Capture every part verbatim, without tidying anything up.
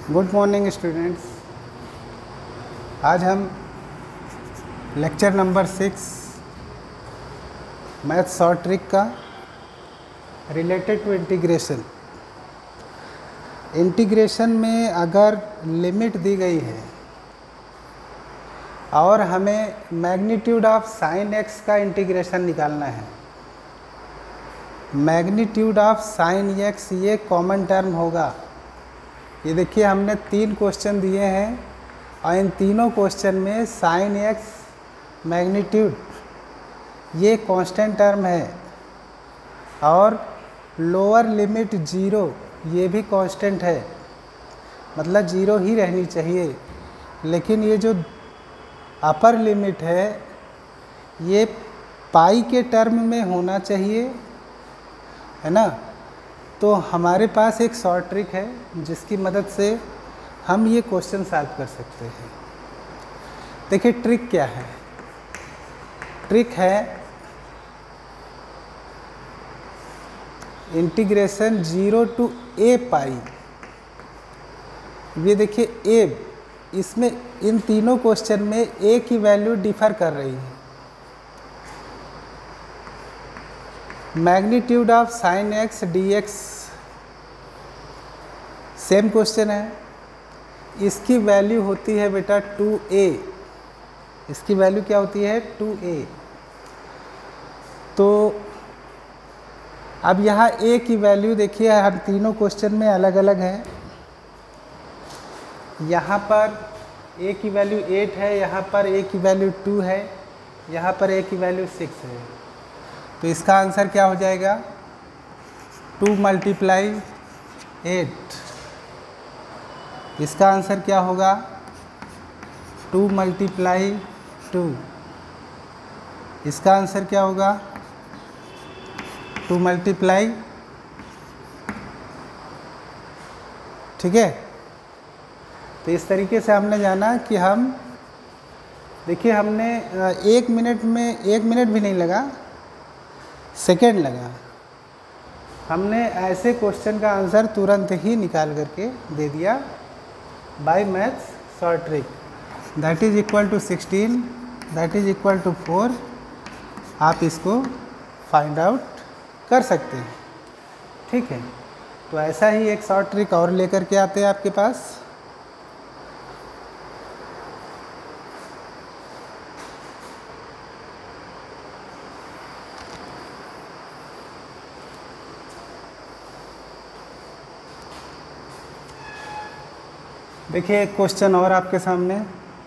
Good morning students. आज हम lecture number six math short trick का रिलेटेड टू इंटीग्रेशन इंटीग्रेशन में अगर लिमिट दी गई है और हमें मैग्नीट्यूड ऑफ साइन एक्स का इंटीग्रेशन निकालना है। मैग्नीट्यूड ऑफ साइन एक्स ये कॉमन टर्म होगा। ये देखिए हमने तीन क्वेश्चन दिए हैं और इन तीनों क्वेश्चन में साइन एक्स मैग्नीट्यूड ये कांस्टेंट टर्म है और लोअर लिमिट जीरो ये भी कांस्टेंट है, मतलब जीरो ही रहनी चाहिए। लेकिन ये जो अपर लिमिट है ये पाई के टर्म में होना चाहिए, है ना। तो हमारे पास एक शॉर्ट ट्रिक है जिसकी मदद से हम ये क्वेश्चन सॉल्व कर सकते हैं। देखिए ट्रिक क्या है। ट्रिक है integration zero to a pi. ये देखिए ए, इसमें इन तीनों क्वेश्चन में ए की वैल्यू डिफर कर रही है। Magnitude of sine x d x same question है। इसकी वैल्यू होती है बेटा टू ए। इसकी वैल्यू क्या होती है? Two a. तो अब यहाँ ए की वैल्यू देखिए हम तीनों क्वेश्चन में अलग अलग है। यहाँ पर ए की वैल्यू एट है, यहाँ पर ए की वैल्यू टू है, यहाँ पर ए की वैल्यू सिक्स है। तो इसका आंसर क्या हो जाएगा? Two multiply eight. इसका आंसर क्या होगा? Two multiply two. इसका आंसर क्या होगा? टू मल्टीप्लाई, ठीक है। तो इस तरीके से हमने जाना कि हम देखिए हमने एक मिनट में, एक मिनट भी नहीं लगा, सेकेंड लगा, हमने ऐसे क्वेश्चन का आंसर तुरंत ही निकाल करके दे दिया by maths short trick. That is equal to sixteen, that is equal to four. आप इसको फाइंड आउट कर सकते हैं, ठीक है। तो ऐसा ही एक शॉर्ट ट्रिक और लेकर के आते हैं आपके पास। देखिए एक क्वेश्चन और आपके सामने।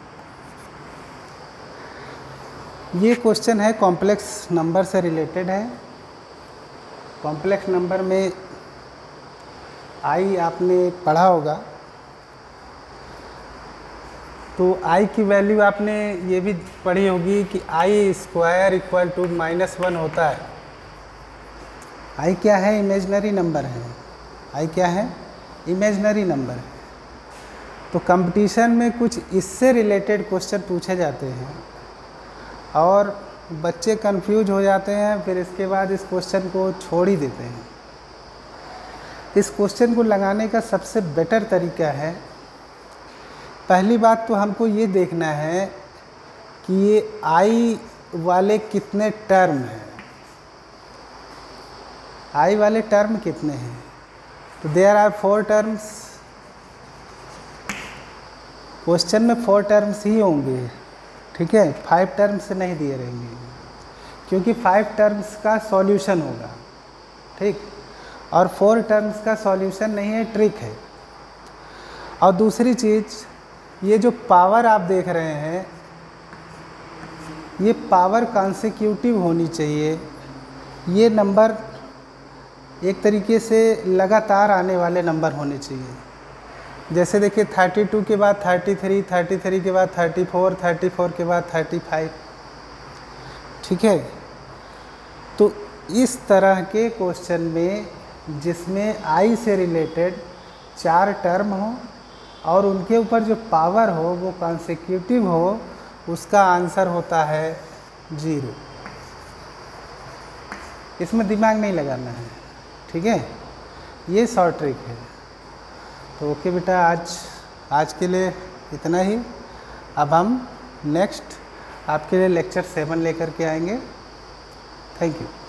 ये क्वेश्चन है कॉम्प्लेक्स नंबर से रिलेटेड है। कॉम्प्लेक्स नंबर में आई आपने पढ़ा होगा। तो आई की वैल्यू आपने ये भी पढ़ी होगी कि i square equal to minus one होता है। आई क्या है? इमेजिनरी नंबर है। आई क्या है? इमेजिनरी नंबर है। तो कंपटीशन में कुछ इससे रिलेटेड क्वेश्चन पूछे जाते हैं और बच्चे कंफ्यूज हो जाते हैं, फिर इसके बाद इस क्वेश्चन को छोड़ ही देते हैं। इस क्वेश्चन को लगाने का सबसे बेटर तरीका है, पहली बात तो हमको ये देखना है कि ये आई वाले कितने टर्म हैं। आई वाले टर्म कितने हैं? तो there are four terms. Question में फोर टर्म्स ही होंगे, ठीक है। फाइव टर्म्स नहीं दिए रहेंगे क्योंकि फाइव टर्म्स का सॉल्यूशन होगा, ठीक। और फोर टर्म्स का सॉल्यूशन नहीं है, ट्रिक है। और दूसरी चीज़, ये जो पावर आप देख रहे हैं ये पावर कॉन्सेक्यूटिव होनी चाहिए। ये नंबर एक तरीके से लगातार आने वाले नंबर होने चाहिए। जैसे देखिए थर्टी टू के बाद थर्टी थ्री, थर्टी थ्री के बाद थर्टी फोर, थर्टी फोर के बाद थर्टी फाइव, ठीक है। तो इस तरह के क्वेश्चन में जिसमें आई से रिलेटेड चार टर्म हो और उनके ऊपर जो पावर हो वो कॉन्सेक्यूटिव हो, उसका आंसर होता है जीरो। इसमें दिमाग नहीं लगाना है, ठीक है। ये शॉर्ट ट्रिक है। तो ओके बेटा, आज आज के लिए इतना ही। अब हम नेक्स्ट आपके लिए लेक्चर सेवन लेकर के आएंगे। Thank you.